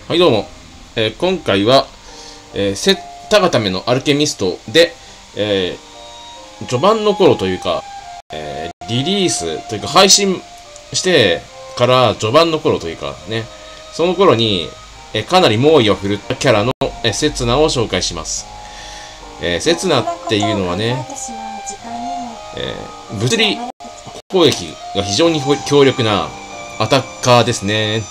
はい、どうも。今回は、セッタガタメのアルケミストで、序盤の頃というか、リリースというか配信してから序盤の頃というかね、その頃に、かなり猛威を振るったキャラの、セツナを紹介します。セツナっていうのはね、物理攻撃が非常に強力なアタッカーですね。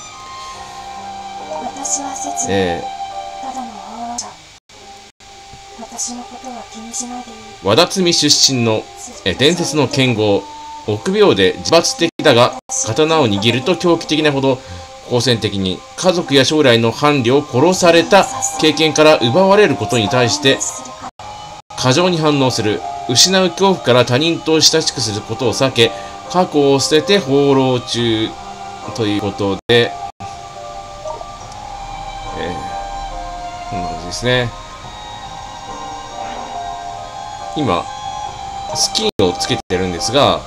私は切ないただの放浪者。私のことは気にしないでいい。 和田摘出身の伝説の剣豪、臆病で自発的だが刀を握ると狂気的なほど好戦的に家族や将来の伴侶を殺された経験から奪われることに対して過剰に反応する。失う恐怖から他人と親しくすることを避け、過去を捨てて放浪中ということで、こんな感じですね。今スキンをつけてるんですが、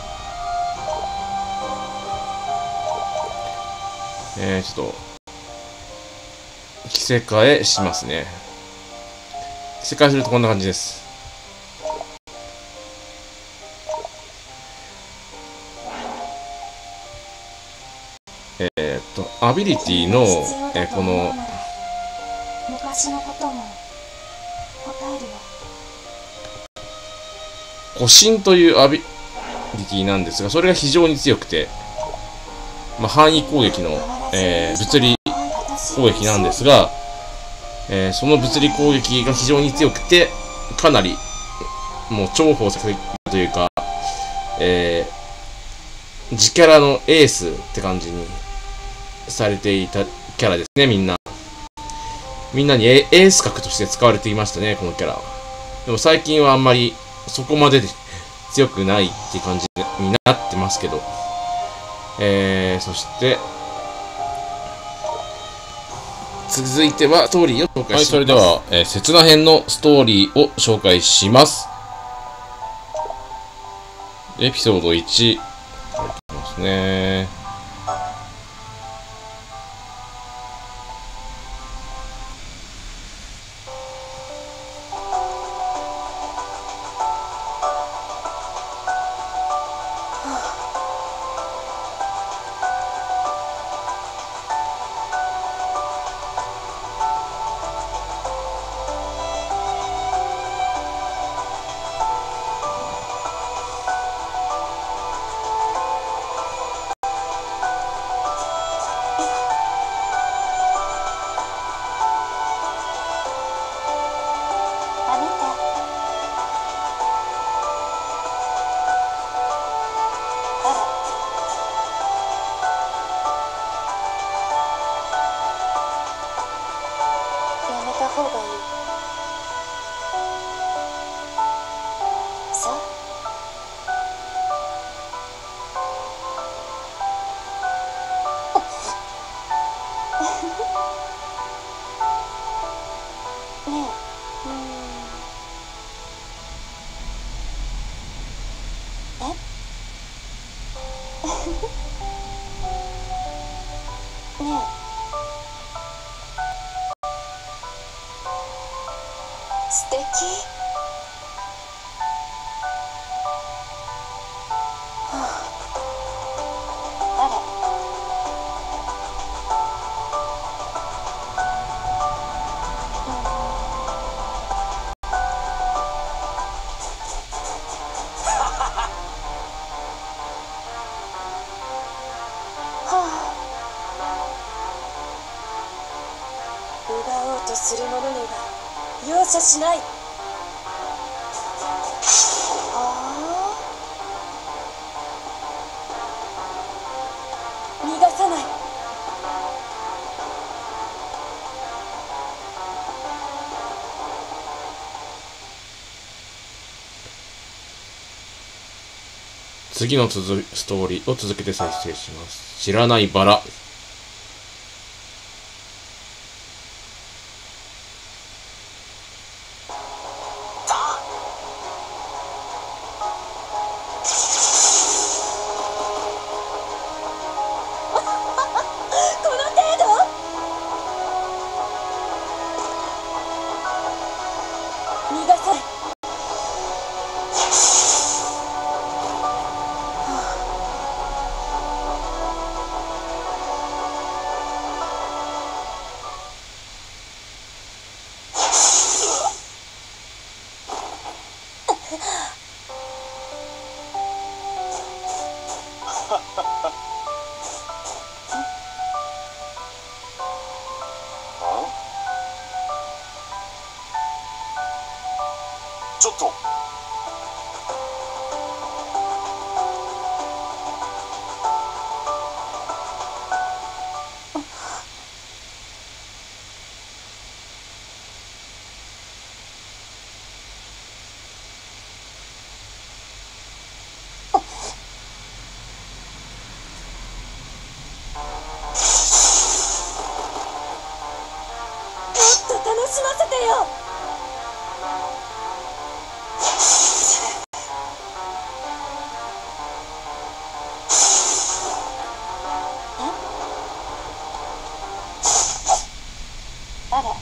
ちょっと着せ替えしますね。着せ替えするとこんな感じです。アビリティの、この昔のことも答えるよ。 護身というアビリティなんですが、それが非常に強くて、範囲攻撃の、物理攻撃なんですが、その物理攻撃が非常に強くて、かなりもう重宝されるというか、自キャラのエースって感じにされていたキャラですね。みんなにエース格として使われていましたね、このキャラは。でも最近はあんまりそこまでで強くないって感じになってますけど、そして続いてはストーリーを紹介します。はい、それでは、刹那編のストーリーを紹介します。エピソード1、書いてますね。 やめた方がいい。さあ。ねえ、ねえ、素敵。あれ。奪おうとする者には容赦しない。逃がさない。 次のストーリーを続けて再生します。知らないバラ。 この程度？ と。 楽しませてよ。あら。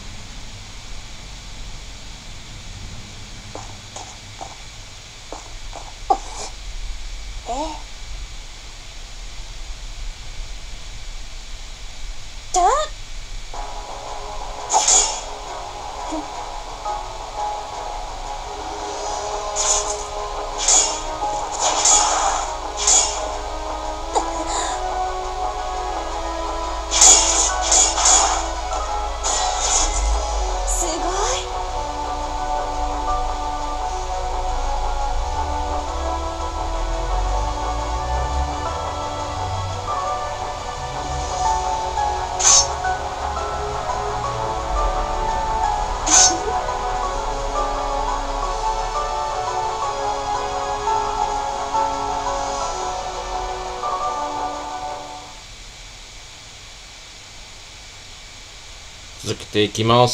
続けていきます。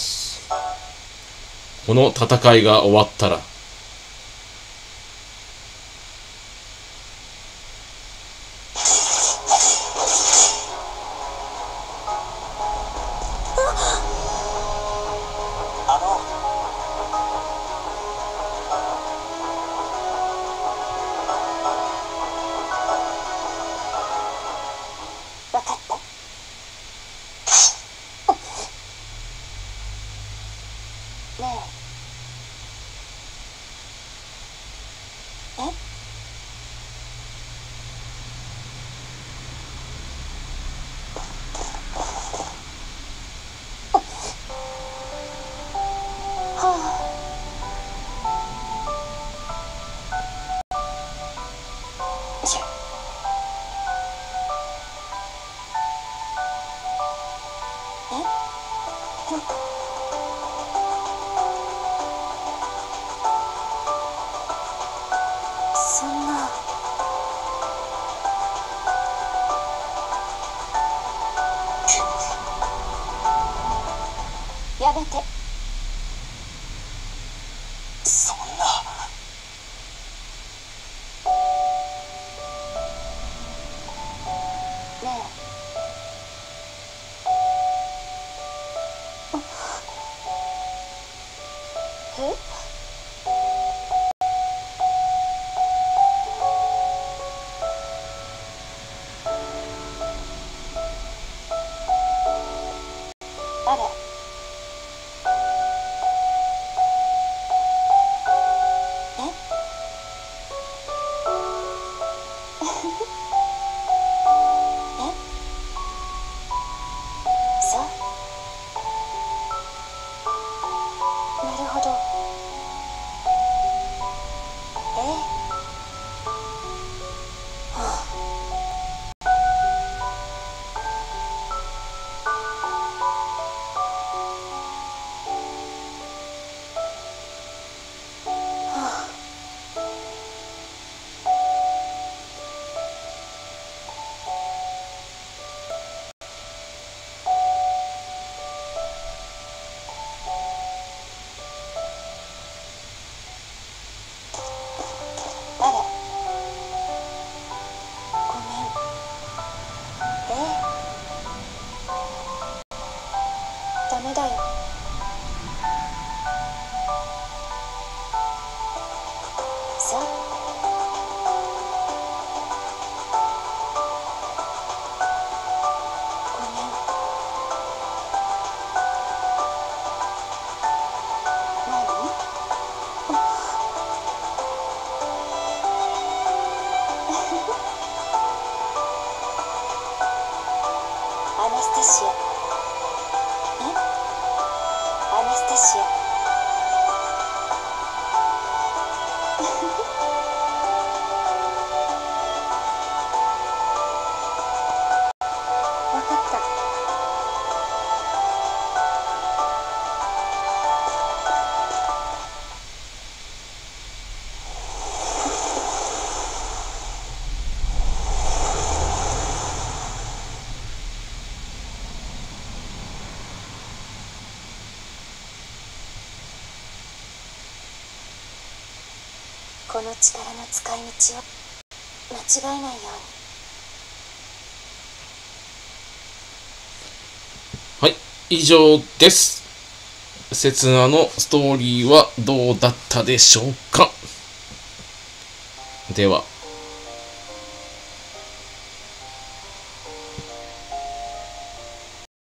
この戦いが終わったら、 わかった。ねえ。そんな。やめて。 そんな。 ねえ。え？あら。そう。なるほど。あら。ごめん。ダメだよ。そう。ごめん。何？アナスタシア。アナスタシア。 この力の使い道を間違えないように。 はい、以上です。刹那のストーリーはどうだったでしょうか。では。